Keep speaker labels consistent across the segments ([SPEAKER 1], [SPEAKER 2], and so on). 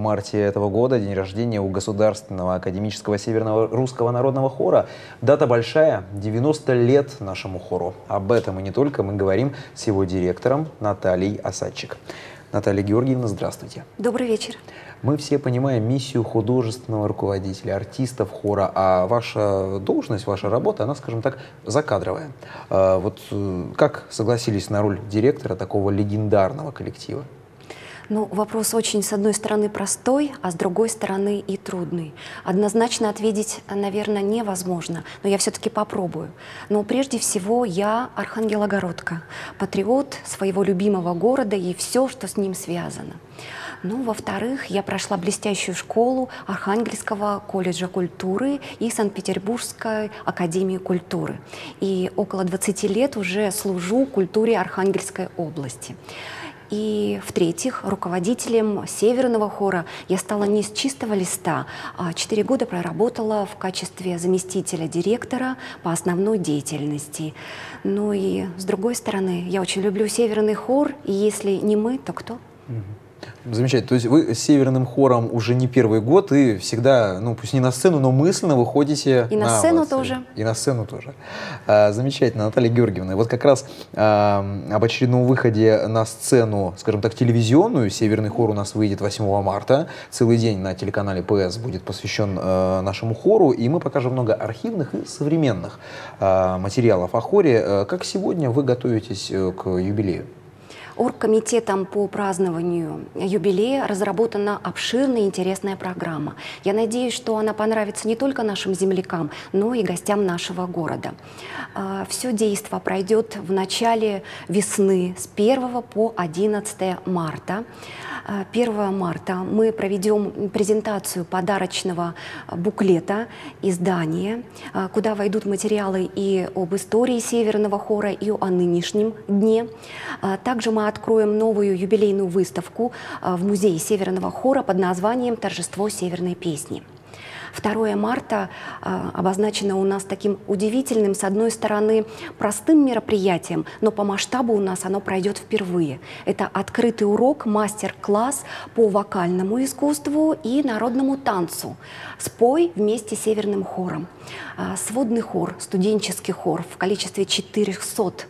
[SPEAKER 1] марте этого года, день рождения у Государственного академического Северного русского народного хора. Дата большая, 90 лет нашему хору. Об этом и не только мы говорим с его директором Натальей Осадчик. Наталья Георгиевна, здравствуйте.
[SPEAKER 2] Добрый вечер.
[SPEAKER 1] Мы все понимаем миссию художественного руководителя, артистов хора, а ваша должность, ваша работа, она, скажем так, закадровая. Вот как согласились на роль директора такого легендарного коллектива?
[SPEAKER 2] Ну, вопрос очень, с одной стороны, простой, а с другой стороны и трудный. Однозначно ответить, наверное, невозможно, но я все-таки попробую. Но прежде всего я архангелогородка, патриот своего любимого города и все, что с ним связано. Ну, во-вторых, я прошла блестящую школу Архангельского колледжа культуры и Санкт-Петербургской академии культуры. И около 20 лет уже служу культуре Архангельской области. И в-третьих, руководителем Северного хора я стала не с чистого листа, а 4 года проработала в качестве заместителя директора по основной деятельности. Ну и с другой стороны, я очень люблю Северный хор, и если не мы, то кто?
[SPEAKER 1] Замечательно. То есть вы с Северным хором уже не первый год и всегда, ну пусть не на сцену, но мысленно выходите
[SPEAKER 2] и на сцену тоже.
[SPEAKER 1] И на сцену тоже. Замечательно, Наталья Георгиевна. Вот как раз об очередном выходе на сцену, скажем так, телевизионную. Северный хор у нас выйдет 8 марта. Целый день на телеканале ПС будет посвящен нашему хору. И мы покажем много архивных и современных материалов о хоре. Как сегодня вы готовитесь к юбилею?
[SPEAKER 2] Оргкомитетом по празднованию юбилея разработана обширная и интересная программа. Я надеюсь, что она понравится не только нашим землякам, но и гостям нашего города. Все действо пройдет в начале весны с 1 по 11 марта. 1 марта мы проведем презентацию подарочного буклета издания, куда войдут материалы и об истории Северного хора, и о нынешнем дне. Также мы откроем новую юбилейную выставку в Музее Северного хора под названием «Торжество северной песни». 2 марта обозначено у нас таким удивительным, с одной стороны, простым мероприятием, но по масштабу у нас оно пройдет впервые. Это открытый урок, мастер-класс по вокальному искусству и народному танцу. «Спой вместе с Северным хором». Сводный хор, студенческий хор в количестве 400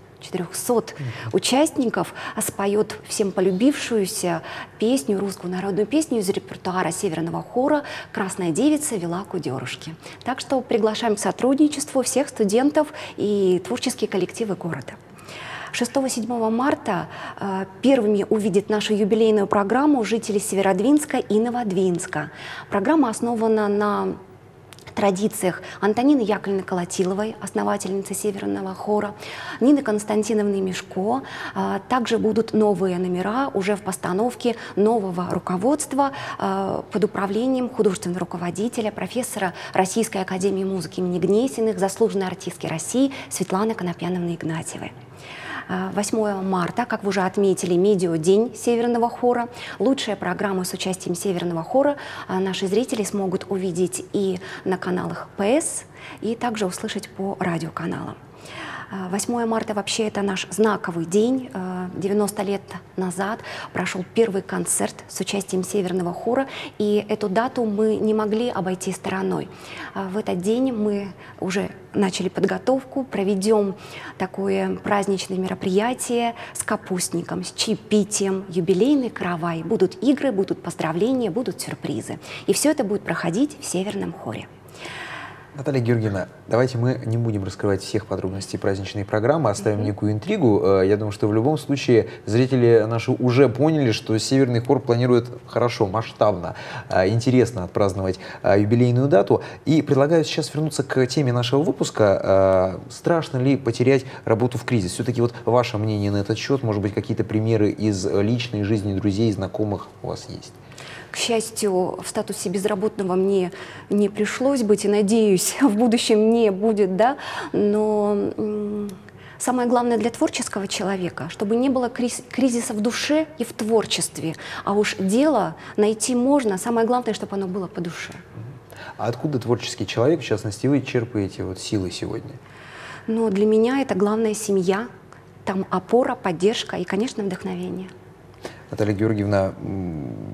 [SPEAKER 2] участников споет всем полюбившуюся песню, русскую народную песню из репертуара Северного хора «Красная девица вела кудерушки». Так что приглашаем к сотрудничеству всех студентов и творческие коллективы города. 6-7 марта первыми увидят нашу юбилейную программу жители Северодвинска и Новодвинска. Программа основана на традициях Антонины Яковлевны Колотиловой, основательницы Северного хора, Нины Константиновны Мешко. Также будут новые номера уже в постановке нового руководства под управлением художественного руководителя, профессора Российской академии музыки имени Гнесиных, заслуженной артистки России Светланы Конопьяновны Игнатьевой. 8 марта, как вы уже отметили, медиа-день Северного хора. Лучшие программы с участием Северного хора наши зрители смогут увидеть и на каналах ПС, и также услышать по радиоканалам. 8 марта вообще это наш знаковый день. 90 лет назад прошел первый концерт с участием Северного хора, и эту дату мы не могли обойти стороной. В этот день мы уже начали подготовку, проведем такое праздничное мероприятие с капустником, с чаепитием, юбилейный каравай. Будут игры, будут поздравления, будут сюрпризы. И все это будет проходить в Северном хоре.
[SPEAKER 1] Наталья Георгиевна, давайте мы не будем раскрывать всех подробностей праздничной программы, оставим некую интригу. Я думаю, что в любом случае зрители наши уже поняли, что Северный хор планирует хорошо, масштабно, интересно отпраздновать юбилейную дату. И предлагаю сейчас вернуться к теме нашего выпуска. Страшно ли потерять работу в кризис? Все-таки вот ваше мнение на этот счет, может быть, какие-то примеры из личной жизни друзей, знакомых у вас есть?
[SPEAKER 2] К счастью, в статусе безработного мне не пришлось быть, и, надеюсь, в будущем не будет, да, но самое главное для творческого человека, чтобы не было кризиса в душе и в творчестве, а уж дело найти можно, самое главное, чтобы оно было по душе.
[SPEAKER 1] А откуда творческий человек, в частности, вы черпаете вот силы сегодня?
[SPEAKER 2] Ну, для меня это главная семья, там опора, поддержка и, конечно, вдохновение.
[SPEAKER 1] Наталья Георгиевна,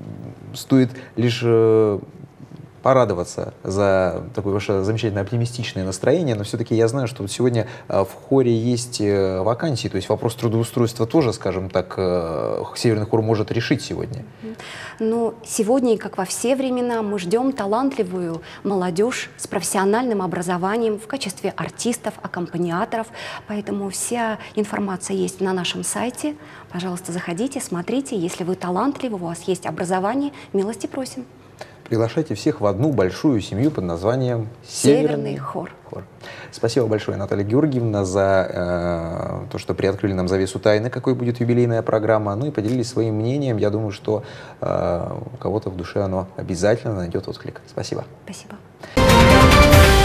[SPEAKER 1] стоит лишь порадоваться за такое ваше замечательное оптимистичное настроение, но все-таки я знаю, что вот сегодня в хоре есть вакансии, то есть вопрос трудоустройства тоже, скажем так, Северный хор может решить сегодня.
[SPEAKER 2] Но сегодня, как во все времена, мы ждем талантливую молодежь с профессиональным образованием в качестве артистов, аккомпаниаторов, поэтому вся информация есть на нашем сайте. Пожалуйста, заходите, смотрите, если вы талантливы, у вас есть образование, милости просим.
[SPEAKER 1] Приглашайте всех в одну большую семью под названием
[SPEAKER 2] «Северный хор».
[SPEAKER 1] Спасибо большое, Наталья Георгиевна, за то, что приоткрыли нам завесу тайны, какой будет юбилейная программа, ну и поделились своим мнением. Я думаю, что у кого-то в душе оно обязательно найдет отклик. Спасибо.
[SPEAKER 2] Спасибо.